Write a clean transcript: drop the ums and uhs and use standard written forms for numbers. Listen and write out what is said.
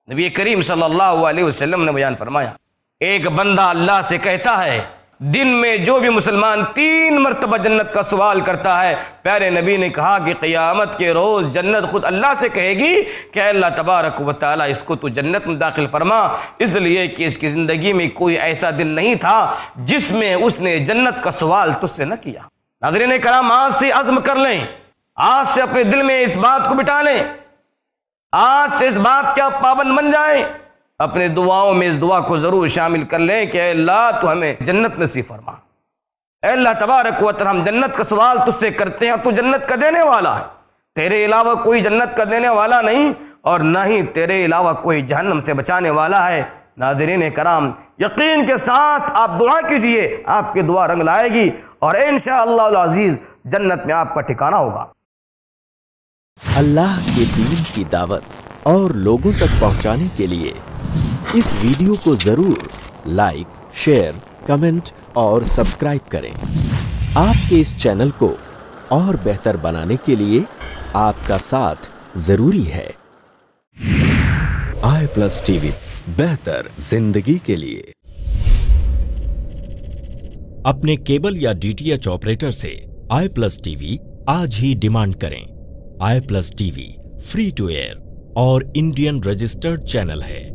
नबी करीम सल्लल्लाहु अलैहि वसल्लम ने बयान फरमाया, एक बंदा अल्लाह से कहता है, दिन में जो भी मुसलमान 3 मरतबा जन्नत का सवाल करता है, प्यारे नबी ने कहा कि क़यामत के रोज़ जन्नत खुद अल्लाह से कहेगी कि अल्लाह तबारक व तआला इसको तो जन्नत में दाखिल फरमा, इसलिए कि इसकी ज़िंदगी में कोई ऐसा दिन नहीं था जिसमें उसने जन्नत का सवाल तुझसे न किया। नाज़रीन कराम, आज से अज़्म कर लें, आज से अपने दिल में इस बात को बिठा लें, आज से इस बात के आप पाबंद बन जाएं, अपने दुआओं में इस दुआ को जरूर शामिल कर लें कि अल्लाह तो हमें जन्नत नसीब फरमा। अल्लाह तबारक व तआला, हम जन्नत का सवाल तुझसे करते हैं और तू जन्नत का देने वाला है, तेरे अलावा कोई जन्नत का देने वाला नहीं और ना ही तेरे अलावा कोई जहन्नम से बचाने वाला है। नाज़रीन कराम, यकीन के साथ आप दुआ कीजिए, आपकी दुआ रंग लाएगी और इंशाअल्लाह अज़ीज़ जन्नत में आपका ठिकाना होगा। अल्लाह के दीन की दावत और लोगों तक पहुंचाने के लिए इस वीडियो को जरूर लाइक, शेयर, कमेंट और सब्सक्राइब करें। आपके इस चैनल को और बेहतर बनाने के लिए आपका साथ जरूरी है। i+ TV, बेहतर जिंदगी के लिए। अपने केबल या DTH ऑपरेटर से i+ TV आज ही डिमांड करें। i+ TV free to air और इंडियन रजिस्टर्ड चैनल है।